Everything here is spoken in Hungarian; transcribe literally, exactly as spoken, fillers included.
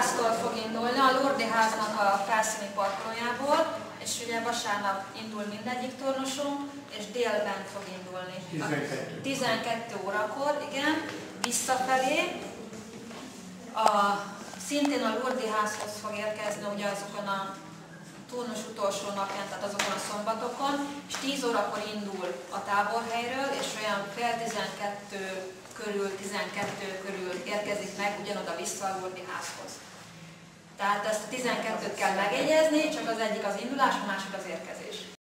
háztól fog indulni, a Lourdes háznak a felszíni parkolójából, és ugye vasárnap indul mindegyik tornosunk, és délben fog indulni. tizenkettő. tizenkettő órakor, igen, visszafelé. A, szintén a Lourdes házhoz fog érkezni, ugye azokon a turnus utolsó napján, tehát azokon a szombatokon, és tíz órakor indul a táborhelyről, és olyan fél tizenkettő körül, tizenkettő körül érkezik meg ugyanoda vissza a Lourdes házhoz. Tehát ezt a tizenkettőt kell megjegyezni, csak az egyik az indulás, a másik az érkezés.